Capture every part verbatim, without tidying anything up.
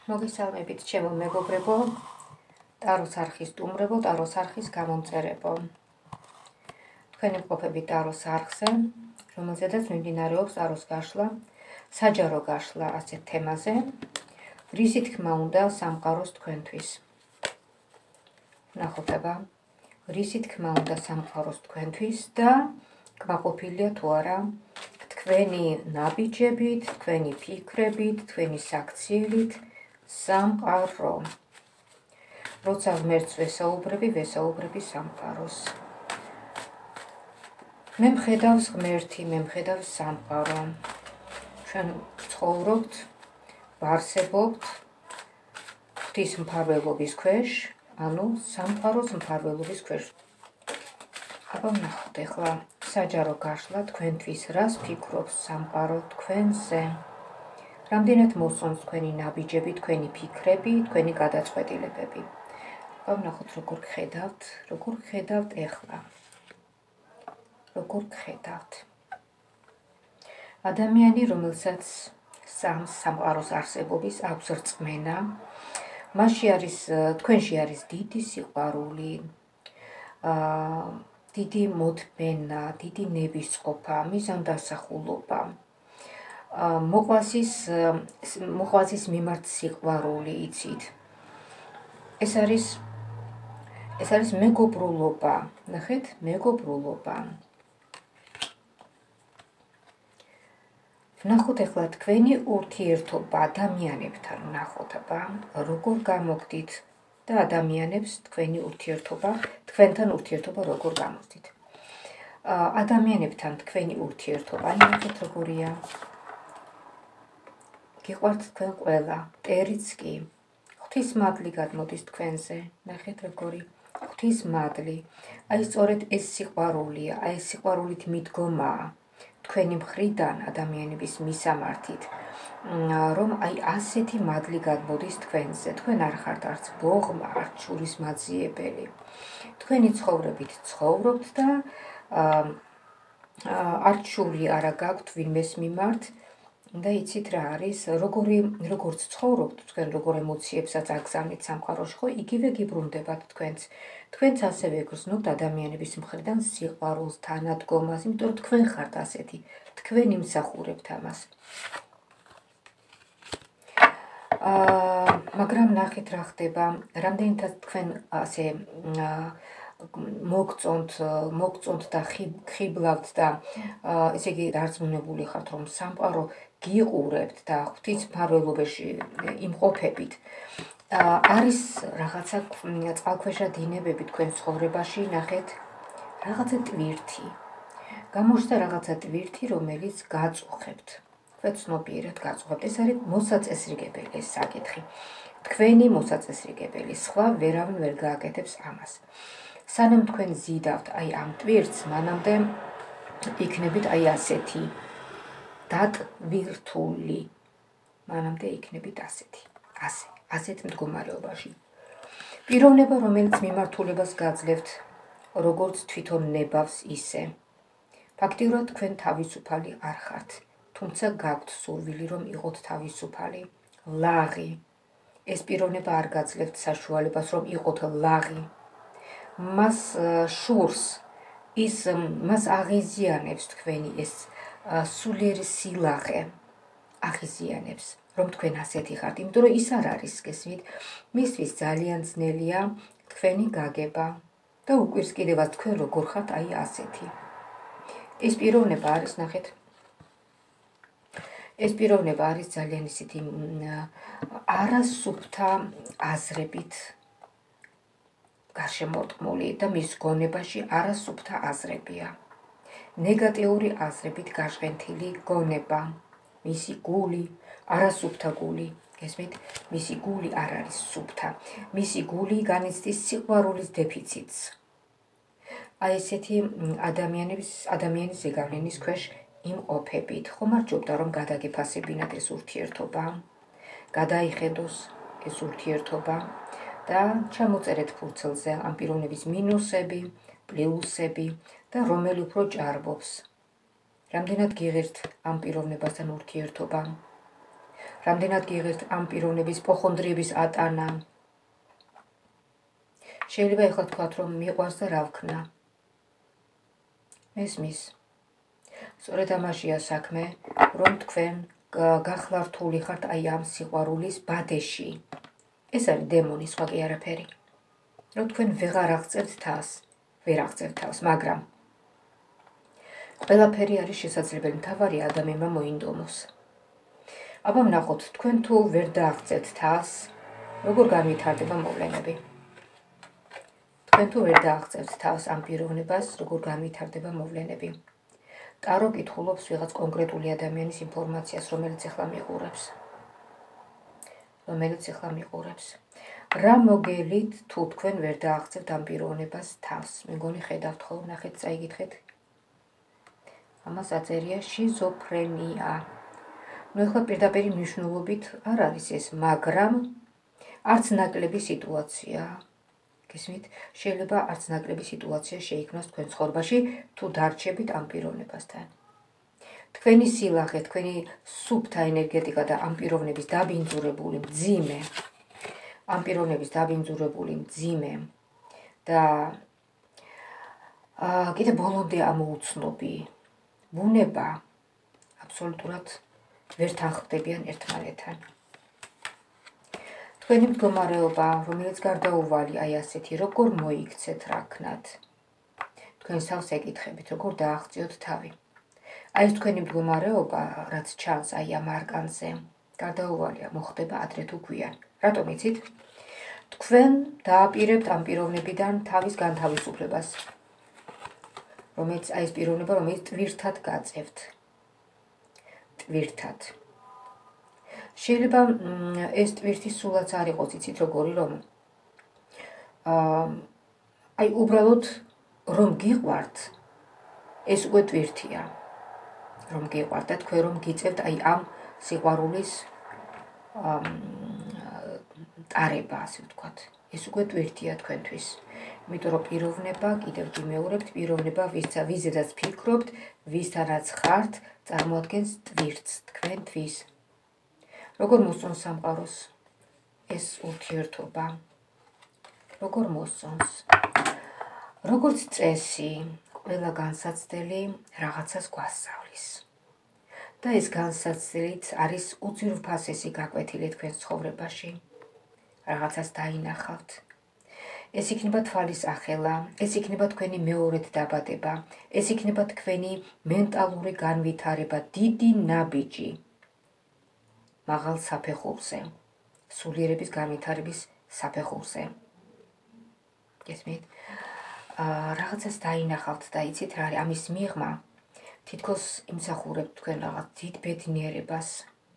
მოგესალმებით ჩემო მეგობრებო, ტაროს არხის სტუმრებო, ტაროს არხის გამომწერებო. თქვენი მყოფებით ტაროს არხზე, რომელზედაც მიმდინარეობს ტაროს გაშლა, საჯარო გაშლა ასეთ თემაზე, რისი თქმა უნდა სამყაროს თქვენთვის. ნახოთ აბა, რისი თქმა უნდა სამყაროს თქვენთვის და კმაყოფილია თუ არა თქვენი ნაბიჯებით, თქვენი ფიქრებით, თქვენი საქციელით სამყარო. როცა ღმერთს ვესაუბრები, ვესაუბრები სამყაროს. მე მხედავს ღმერთი, მე მხედავს სამყარო. ჩვენ ცხოვრობთ, ვარსებობთ ღვთის მფარველობის ქვეშ, ანუ სამყაროს მფარველობის ქვეშ. აბა ვნახოთ ახლა საჯარო გაშლა თქვენთვის რას ფიქრობს სამყარო თქვენზე. რამდენად მოსწონს თქვენი ნაბიჯები, თქვენი ფიქრები, თქვენი გადაწყვეტილებები. აბა ვნახოთ როგორ გხედავთ, როგორ გხედავთ ახლა. როგორ გხედავთ. ადამიანი, რომელსაც სამყაროს არსებობის აქვს რწმენა, მასში არის, თქვენში არის დიდი სიყვარული, დიდი მოთმენა, დიდი ნებისყოფა, მიზანდასახულობა, მოყვასის მოყვასის მიმართ სიყვარული იცით. ეს არის ეს არის მეგობრულობა, ნახეთ, მეგობრულობა. ვნახოთ ახლა თქვენი ურთიერთობა ადამიანებთან, ვნახოთ აბა, როგორ გამოგდით და ადამიანებს თქვენი ურთიერთობა, თქვენთან ურთიერთობა როგორ გამოსდით. ადამიანებთან თქვენი ურთიერთობა, ნახეთ როგორია. გიყვართ თქვენ ყველა, მტერიც კი. ღვთის მადლი გადმოდის თქვენზე, ნახეთ როგორი. ღვთის მადლი. აი სწორედ ეს სიყვარულია, აი ეს სიყვარულით მიდგომაა თქვენი მხრიდან ადამიანების მისამართით, რომ აი ასეთი მადლი გადმოდის თქვენზე. თქვენ არ ხართ არც ბოღმა, არც შურისმაძიებელი. თქვენი ცხოვრებით ცხოვრობთ და არც შური არა გაქვთ ვინმეს მიმართ და იცით რა არის, როგორი როგორც ცხოვრობთ თქვენ, როგორ ემოციებსაც აგზავნით სამყაროში, ხო, იგივე გიბრუნდებათ თქვენც. თქვენც ასევე გრძნობთ ადამიანების მხრიდან სიყვარულს, თანადგომას, იმიტომ რომ თქვენ ხართ ასეთი, თქვენ იმსახურებთ ამას. მაგრამ ნახეთ რა ხდება, რამდენითაც თქვენ ასე მოგწონთ, მოგწონთ და ხიბლავთ და ესე იგი დარწმუნებული ხართ, რომ სამყარო გიყურებთ და ღვთის მფარველობაში იმყოფებით. არის რაღაცა წყალქვეშა დინებები თქვენ ცხოვრებაში, ნახეთ, რაღაცა ტვირთი. გამოჩნდა რაღაცა ტვირთი, რომელიც გაწუხებთ. თქვენ ცნობიერად გაწუხებთ. ეს არის მოსაწესრიგებელი ეს საკითხი. თქვენი მოსაწესრიგებელი, სხვა ვერავინ ვერ გააკეთებს ამას. სანამ თქვენ ზიდავთ აი ამ ტვირთს, მანამდე იქნებით აი ასეთი დატვირთული. მანამდე იქნებით ასეთი, ასე. ასეთ მდგომარეობაში. პიროვნება, რომელიც მიმართულებას გაძლევთ, როგორც თვითონ ნებავს ისე. ფაქტიურად თქვენ თავისუფალი არ ხართ, თუმცა გაქვთ სურვილი, რომ იყოთ თავისუფალი, ლაღი. ეს პიროვნება არ გაძლევთ საშუალებას, რომ იყოთ ლაღი. მას შურს, ის მას აღიზიანებს თქვენი ეს სულიერი სილაღე, აღიზიანებს. რომ თქვენ ასეთი ხართ, იმიტომ რომ ის არ არის, გესმით, მისთვის ძალიან ძნელია თქვენი გაგება და უკვირს კიდევაც თქვენ როგორ ხართ აი ასეთი. ეს პიროვნება არის, ნახეთ, ეს პიროვნება არის ძალიან ისეთი არასუფთა აზრებით გარშემორტყმული და მის გონებაში არასუფთა აზრებია. ნეგატიური აზრებით გაჟღენთილი გონება, მისი გული არასუფთა გული, გესმით, მისი გული არ არის სუფთა, მისი გული განიცდის სიყვარულის დეფიციტს. აი ესეთი ადამიანების, ადამიანის ზეგავლენის ქვეშ იმყოფებით, ხომ არ ჯობდა რომ გადაგეფასებინათ ეს ურთიერთობა, გადაიხედოს ეს ურთიერთობა და ჩამოწერეთ ფურცელზე ამ პიროვნების მინუსები, პლუსები და რომელი უფრო ჭარბობს. რამდენად გიღირთ ამ პიროვნებასთან ურთიერთობა? რამდენად გიღებთ ამ პიროვნების პოხონდრიების ატანა. შეიძლება ეხლა თქვათ, რომ მიყვარს და რა ვქნა. მესმის. სწორედ ამაშია საქმე, რომ თქვენ გახლართული ხართ აი ამ სიყვარულის ბადეში. ეს არის დემონი, სხვა კი არაფერი. რომ თქვენ ვეღარ აღწევთ თავს, ვერ აღწევთ თავს, მაგრამ ყველაფერი არის შესაძლებელი, მთავარია ადამიანმა მოინდომოს. აბა ვნახოთ, თქვენ თუ ვერ დააღწევთ თავს, როგორ განვითარდება მოვლენები. თქვენ თუ ვერ დააღწევთ თავს ამ პიროვნებას, როგორ განვითარდება მოვლენები. ტარო კითხულობს ვიღაც კონკრეტული ადამიანის ინფორმაციას, რომელიც ახლა მიყურებს. რომელიც ახლა მიყურებს. რა მოგელით თუ თქვენ ვერ დააღწევთ ამ პიროვნებას თავს? მე მგონი ხედავთ ხო, ნახეთ, წაიგითხეთ. ამას აწერია შიზოფრენია. ნუ ახლა პირდაპირ მნიშვნელობით არ არის ეს, მაგრამ არც ნაკლები სიტუაცია. გესმით? შეიძლება არც ნაკლები სიტუაცია შეიქმნას თქვენ ცხოვრებაში, თუ დარჩებით ამ პიროვნებასთან. თქვენი სილაღე, თქვენი სუფთა ენერგეტიკა და ამ პიროვნების დაბინძურებული მძიმე, ამ პიროვნების დაბინძურებული მძიმე და კიდე ბოლომდე ამოუცნობი ბუნება აბსოლუტურად ვერ თანხმდებიან ერთმანეთთან. თქვენი მდგომარეობა, რომელიც გარდაუვალი აი ასეთი, როგორ მოიქცეთ, რა ქნათ. თქვენ თავს ეკითხებით, როგორ დააღწიოთ თავი. აი ეს თქვენი მდგომარეობა, რაც ჩანს აი ამ არკანზე, გარდაუვალია, მოხდება ადრე თუ გვიან. რატომ იცით? თქვენ დააპირებთ ამ პიროვნებიდან თავის განთავისუფლებას. რომელიც აი ეს პიროვნება, რომელიც ტვირთად გაწევთ. ტვირთად. შეიძლება ეს ტვირთი სულაც არ იყოს, იცით როგორი, რომ აი უბრალოდ რომ გიყვართ, ეს უკვე ტვირთია. რომ გიყვართ და თქვენ რომ გიწევთ აი ამ სიყვარულის ტარება, ასე ვთქვათ. ეს უკვე ტვირთია თქვენთვის. იმიტომ რომ პიროვნება, კიდევ გიმეორებთ, პიროვნება, ვიზედაც ფიქრობთ, ვისთანაც ხართ, წარმოადგენს ტვირთს თქვენთვის. როგორ მოსწონს სამყაროს ეს ურთიერთობა? როგორ მოსწონს? როგორც წესი, ყველა განსაცდელი რაღაცას გვასწავლის. და ეს განსაცდელიც არის უძირვფასესი გაკვეთილი თქვენს ცხოვრებაში. რაღაცას დაინახავთ. ეს იქნება თვალის ახელა, ეს იქნება თქვენი მეორედ დაბადება, ეს იქნება თქვენი მენტალური განვითარება, დიდი ნაბიჯი. მაღალ საფეხურზე, სულიერების განვითარების საფეხურზე. გესმით? რაღაცას დაინახავთ და იცით რა არის ამის მიღმა, თითქოს იმსახურებთ თქვენ რაღაც დიდ ბედნიერებას.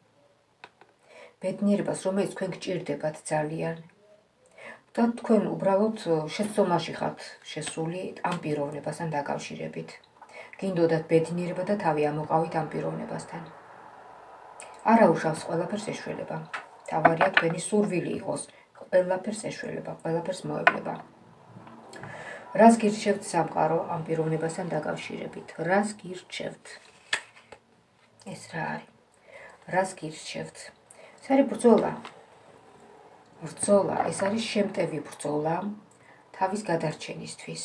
ბედნიერებას, რომელიც თქვენ გჭირდებათ ძალიან. და თქვენ უბრალოდ შეცდომაში ხართ შესული ამ პიროვნებასთან დაკავშირებით. გინდოდათ ბედნიერება და თავი ამოყავით ამ პიროვნებასთან. არა უშავს ყველაფერს ეშველება. თავარია თქვენი სურვილი იყოს, ყველაფერს ეშველება, ყველაფერს მოევლება. რას გირჩევთ სამყარო ამ პიროვნებასთან დაკავშირებით? რას გირჩევთ? ეს რა არის? რას გირჩევთ? ეს არის ბრძოლა. ბრძოლა, ეს არის შემტევი ბრძოლა თავის გადარჩენისთვის.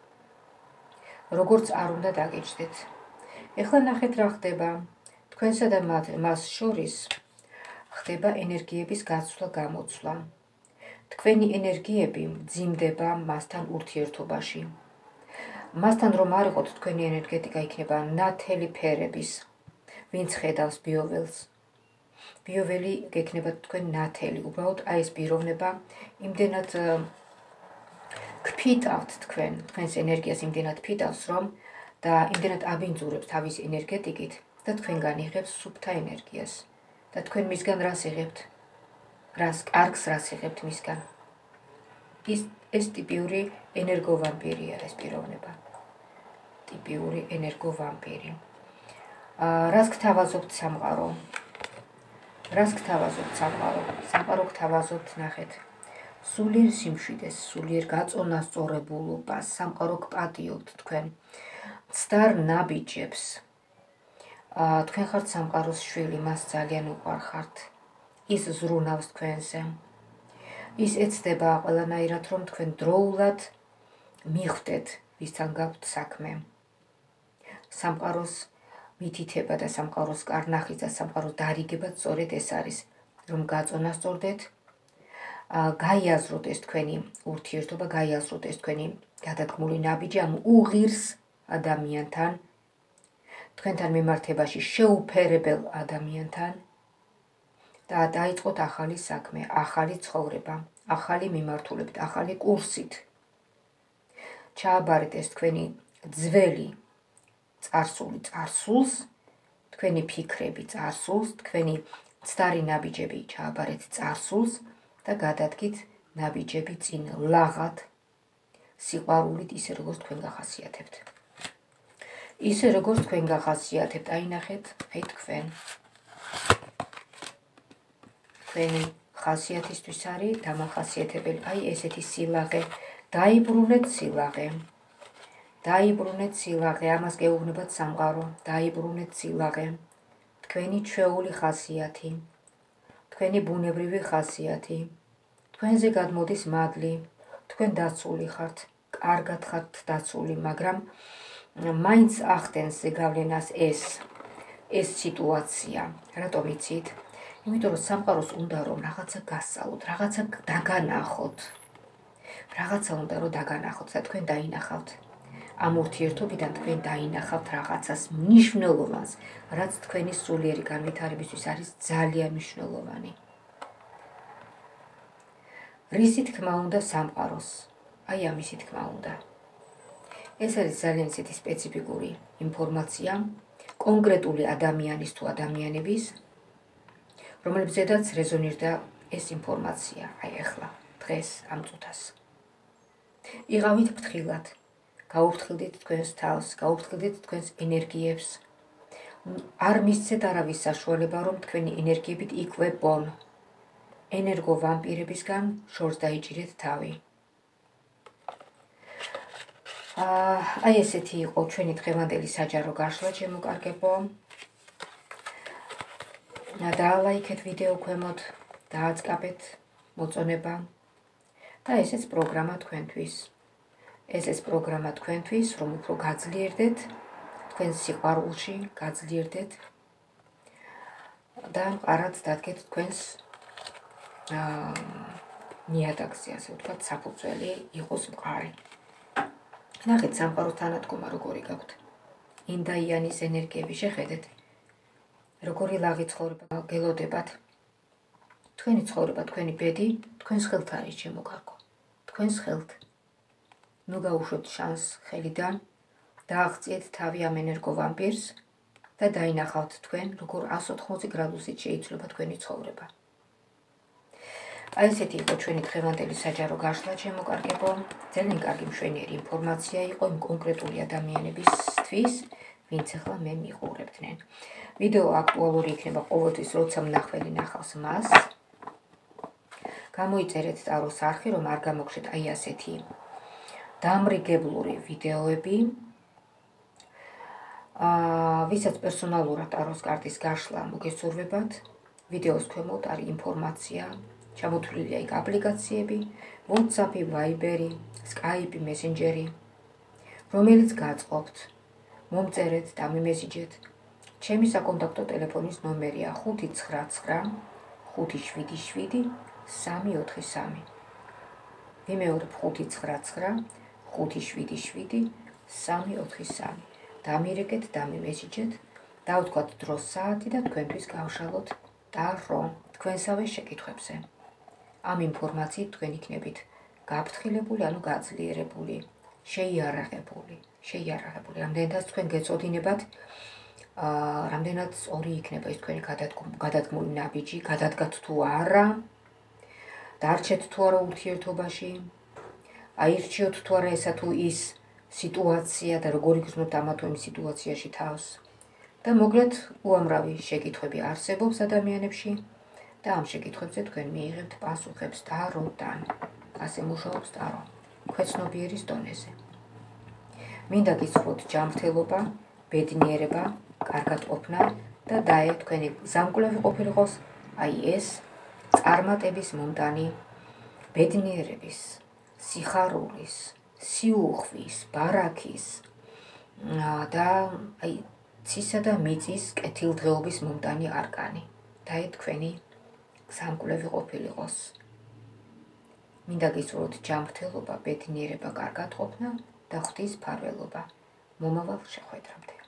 როგორც არ უნდა დაგეჭდეთ. ეხლა ნახეთ რა ხდება. თქვენსა და მას შორის ხდება ენერგიების გაცვლა-გამოცვლა. თქვენი ენერგიები მძიმდება მასთან ურთიერთობაში. მასთან რომ არ იყოთ, თქვენი ენერგეტიკა იქნება ნათელი ფერების. ვინც ხედავს ბიოველს, ბიოველი გექნება თქვენ ნათელი. უბრალოდ აი ეს პიროვნება იმდენად გფიტავთ თქვენ, თქვენს ენერგიას იმდენად ფიტავს, რომ და იმდენად აბინძურებს თავის ენერგეტიკით და თქვენგან იღებს სუფთა ენერგიას. და თქვენ მისგან რას იღებთ? რას კარგს რას იღებთ მისგან? ის ეს ტიპიური ენერგოვამპირია ეს პიროვნება. ტიპიური ენერგოვამპირი. რას გთავაზობთ სამყარო? რას გთავაზობთ სამყარო? სამყარო გთავაზობთ, ნახეთ. სულიერ სიმშვიდეს, სულიერ გაწონასწორებულობას, სამყარო გპატიობთ თქვენ. მცდარ ნაბიჯებს. თქვენ ხართ სამყაროს შვილი, მას ძალიან უყვარხართ. ის ზრუნავს თქვენზე. ის ეცდება ყველანაირად, რომ თქვენ დროულად მიხვდეთ, ვისთან გაქვთ საქმე. სამყაროს მითითება და სამყაროს კარნახის და სამყაროს დარიგება სწორედ ეს არის, რომ გაწონასწორდეთ, გაიაზროთ ეს თქვენი ურთიერთობა, გაიაზროთ ეს თქვენი გადადგმული ნაბიჯი ამ უღირს ადამიანთან, თქვენთან მიმართებაში შეუფერებელ ადამიანთან და დაიწყოთ ახალი საქმე, ახალი ცხოვრება, ახალი მიმართულებით, ახალი კურსით. ჩააბარეთ ეს თქვენი ძველი წარსული წარსულს, თქვენი ფიქრები წარსულს, თქვენი ცდარი ნაბიჯები ჩააბარეთ წარსულს და გადადგით ნაბიჯები წინ ლაღად, სიყვარულით, ისე როგორც თქვენ გახასიათებთ. ისე როგორც თქვენ გახასიათებთ, აინახეთ, აი თქვენ. თქვენი ხასიათისთვის არის დამახასიათებელი, აი ესეთი სილაღე, დაიბრუნეთ სილაღე. დაიბრუნეთ სილაღე, ამას გეუბნებათ სამყარო, დაიბრუნეთ სილაღე. თქვენი ჩვეული ხასიათი, თქვენი ბუნებრივი ხასიათი, თქვენზე გადმოდის მადლი, თქვენ დაცული ხართ, კარგად ხართ დაცული, მაგრამ მაინც ახდენს ზეგავლენას ეს, ეს სიტუაცია. რატომ იცით? იმიტომ რომ სამყაროს უნდა რომ რაღაცა გასწავლოთ, რაღაცა დაგანახოთ. რაღაცა უნდა რომ დაგანახოთ და თქვენ დაინახავთ. ამ ურთიერთობიდან თქვენ დაინახავთ რაღაცას მნიშვნელოვანს, რაც თქვენი სულიერი განვითარებისთვის არის ძალიან მნიშვნელოვანი. რისი თქმა უნდა სამყაროს? აი ამისი თქმა უნდა. ეს არის ძალიან ისეთი სპეციფიკური ინფორმაცია, კონკრეტული ადამიანის თუ ადამიანების, რომლებზედაც რეზონირდა ეს ინფორმაცია, აი ახლა, დღეს, ამ წუთას. იყავით ფრთხილად, გაუფრთხილდით თქვენს თავს, გაუფრთხილდით თქვენს ენერგიებს. არ მისცეთ არავის საშუალება, რომ თქვენი ენერგიებით იკვებონ. ენერგო ვამპირებისგან შორს დაიჭირეთ თავი. აი ესეთი იყო ჩვენი დღევანდელი საჯარო გაშლა, შემოკარგებო. დაალაიქეთ ვიდეო ქვემოთ, დააწყაბეთ მოწონება და ესეც პროგრამა თქვენთვის. ესეც პროგრამა თქვენთვის, რომ უფრო გაძლიერდეთ, თქვენ სიყვარულში გაძლიერდეთ და მყარად დადგეთ თქვენს ნიადაგზე, ასე ვთქვათ, საფუძველი იყოს მყარი. ნახეთ სამყაროს თანადგომა როგორი გაქვთ. ინდაიანის ენერგიები შეხედეთ. როგორი ლაღი ცხოვრება გელოდებათ. თქვენი ცხოვრება, თქვენი ბედი, თქვენს ხელთ არის, შემოგარგო. თქვენს ხელთ. ნუ გაუშვებთ შანს ხელიდან, დააღწიეთ თავი ამ ენერგო ვამპირს და დაინახავთ თქვენ, როგორ εκατს ოთხმოცი გრადუსით შეიცვლება თქვენი ცხოვრება. აი ესეთი იყო ჩვენი დღევანდელი საჯარო გაშლა, შემოკარგებო. ძალიან კარგი მშვენიერი ინფორმაცია იყო იმ კონკრეტული ადამიანებისთვის, ვინც ახლა მე მიყურებდნენ. ვიდეო აქტუალური იქნება ყოველთვის, როცა მნახველი ნახავს მას. გამოიწერეთ ტაროს არხი, რომ არ გამოგხდეთ აი ასეთი დამრიგებლური ვიდეოები. აა, ვისაც პერსონალურად ტაროს კარტის გაშლა მოგესურვებათ, ვიდეოს ქვემოთ არის ინფორმაცია, ჩამოთვლილია იქ აპლიკაციები, WhatsApp-ი, Viber-ი, Skype-ი, Messenger-ი, რომელიც გაწყობთ. მომწერეთ და მიმესიჯეთ. ჩემი საკონტაქტო ტელეფონის ნომერია ხუთი ცხრა ცხრა ხუთი შვიდი შვიდი სამი ოთხი სამი. ვიმეორებ ხუთი ცხრა ცხრა ხუთი შვიდი შვიდი სამი ოთხი სამი. დამირეკეთ, დამიმესიჯეთ, დავთქვათ დროს საათი და თქვენთვის გავშალოთ ტარო თქვენსავე შეკითხვებზე. ამ ინფორმაციით თქვენ იქნებით გაფრთხილებული, ანუ გაძლიერებული, შეიარაღებული, შეიარაღებული. რამდენადაც თქვენ გეწოდინებათ, აა, რამდენად სწორი იქნება ეს თქვენი გადადგმული ნაბიჯი, გადადგათ თუ არა, დარჩეთ თუ არა ურთიერთობაში, აირჩიოთ თუ არა ესა თუ ის სიტუაცია და როგორ იგრძნობთ ამა თუ იმ სიტუაციაში თავს. და მოკლედ უამრავი შეკითხვები არსებობს ადამიანებში და ამ შეკითხვებზე თქვენ მიიღებთ პასუხებს ტაროდან. ასე მუშაობს ტარო, ქვეცნობიერის დონეზე. მინდა გისურვოთ ჯანმრთელობა, ბედნიერება, კარგად ყოფნა და დაე თქვენი გზამკვლევი ყოფილიყოს აი ეს წარმატების მომდანი, ბედნიერების, სიხარულის, სიუხვის, ბარაქის და აი ცისა და მიწის კეთილდღეობის მომდანი არკანი. და თქვენი სამკვლევი ყოფილიყოს. მინდა გისურვოთ ჯანმრთელობა, ბედნიერება, კარგად ყოფნა და ღვთის მფარველობა. მომავალ შეხვედრამდე.